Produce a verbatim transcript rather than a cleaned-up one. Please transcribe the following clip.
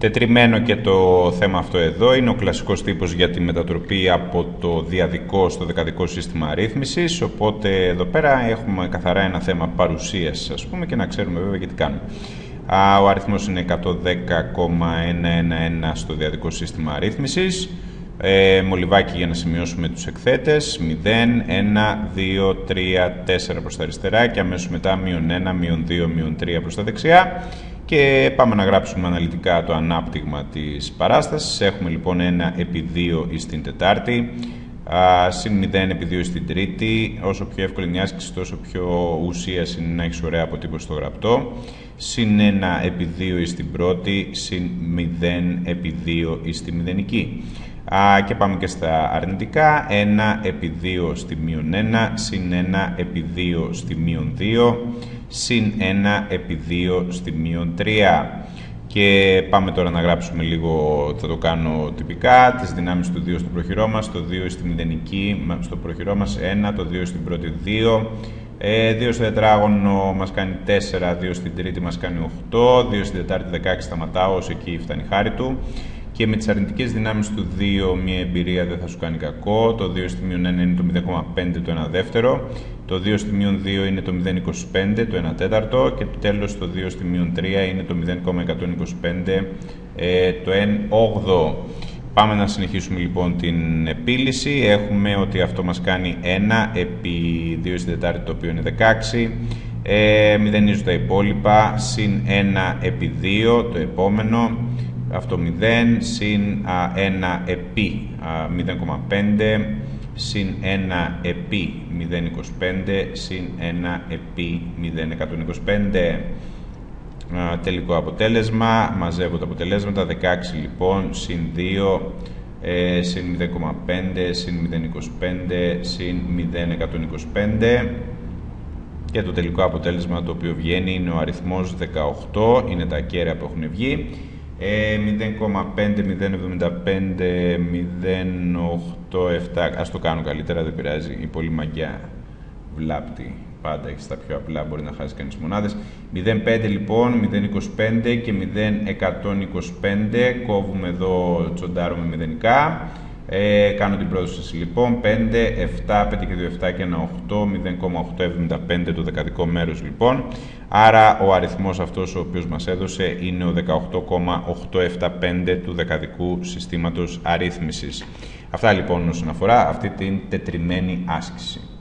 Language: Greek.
Τετριμένο και το θέμα αυτό εδώ, είναι ο κλασικός τύπος για τη μετατροπή από το διαδικό στο δεκαδικό σύστημα αρρύθμισης, οπότε εδώ πέρα έχουμε καθαρά ένα θέμα παρουσίας, ας πούμε, και να ξέρουμε βέβαια γιατί κάνουμε. Ο αριθμός είναι εκατόν δέκα κόμμα εκατόν δέκα στο διαδικό σύστημα αρρύθμισης. Ε, μολυβάκι για να σημειώσουμε τους εκθέτες, μηδέν, ένα, δύο, τρία, τέσσερα προς τα αριστερά και αμέσως μετά μείον ένα, μείον δύο, μείον τρία προς τα δεξιά. Και πάμε να γράψουμε αναλυτικά το ανάπτυγμα της παράστασης. Έχουμε λοιπόν ένα επί δύο στην Τετάρτη, α, συν μηδέν επί δύο στην Τρίτη. Όσο πιο εύκολη είναι η άσκηση, τόσο πιο ουσίας είναι να έχεις ωραία αποτύπωση στο γραπτό. Συν ένα επί δύο στην Πρώτη, συν μηδέν επί δύο στη Μηδενική. Α, και πάμε και στα αρνητικά. ένα επί δύο στη μείον ένα, συν ένα επί δύο στη μείον δύο, συν ένα επί δύο στη μείον τρία. Και πάμε τώρα να γράψουμε λίγο, θα το κάνω τυπικά, τις δυνάμεις του δύο στο προχειρό μας, το δύο στη μηδενική, στο προχειρό μας ένα, το δύο στην πρώτη δύο, ε, δύο στο τετράγωνο μας κάνει τέσσερα, δύο στην τρίτη μας κάνει οκτώ, δύο στην τετάρτη δεκαέξι, σταματάω, ως εκεί φτάνει η χάρη του. Και με τις αρνητικές δυνάμεις του δύο, μια εμπειρία δεν θα σου κάνει κακό. Το δύο στη μείον ένα είναι το μηδέν κόμμα πέντε, το ένα δεύτερο. Το δύο στη μείον δύο είναι το μηδέν κόμμα είκοσι πέντε, το ένα τέταρτο. Και τέλος το δύο στη μείον τρία είναι το μηδέν κόμμα εκατόν είκοσι πέντε, το ένα όγδοο. Πάμε να συνεχίσουμε λοιπόν την επίλυση. Έχουμε ότι αυτό μας κάνει ένα επί δύο στην Τετάρτη, το οποίο είναι δεκαέξι. Ε, μηδενίζω τα υπόλοιπα. Συν ένα επί δύο, το επόμενο. Αυτό μηδέν, συν ένα επί μηδέν κόμμα πέντε, συν ένα επί μηδέν κόμμα είκοσι πέντε, συν ένα επί μηδέν κόμμα εκατόν είκοσι πέντε. Α, τελικό αποτέλεσμα, μαζεύω τα αποτελέσματα, δεκαέξι λοιπόν, συν δύο, ε, συν μηδέν κόμμα πέντε, συν μηδέν κόμμα είκοσι πέντε, συν μηδέν κόμμα εκατόν είκοσι πέντε. Και το τελικό αποτέλεσμα το οποίο βγαίνει είναι ο αριθμός δεκαοκτώ, είναι τα ακέραια που έχουν βγει. μηδέν κόμμα πέντε, μηδέν κόμμα εβδομήντα πέντε, μηδέν κόμμα οκτώ επτά, ας το κάνω καλύτερα, δεν πειράζει, η πολύ μαγιά βλάπτει, πάντα έχει τα πιο απλά, μπορεί να χάσει κανείς μονάδες. μηδέν κόμμα πέντε λοιπόν, μηδέν κόμμα είκοσι πέντε και μηδέν κόμμα εκατόν είκοσι πέντε, κόβουμε εδώ, τσοντάρουμε μηδενικά. Ε, κάνω την πρόταση λοιπόν, πέντε, επτά, πέντε και δύο, επτά και ένα, οκτώ, μηδέν κόμμα οκτακόσια εβδομήντα πέντε το δεκαδικό μέρος λοιπόν. Άρα ο αριθμός αυτός ο οποίος μας έδωσε είναι ο δεκαοκτώ κόμμα οκτακόσια εβδομήντα πέντε του δεκαδικού συστήματος αρρύθμισης. Αυτά λοιπόν όσον αφορά αυτή την τετριμένη άσκηση.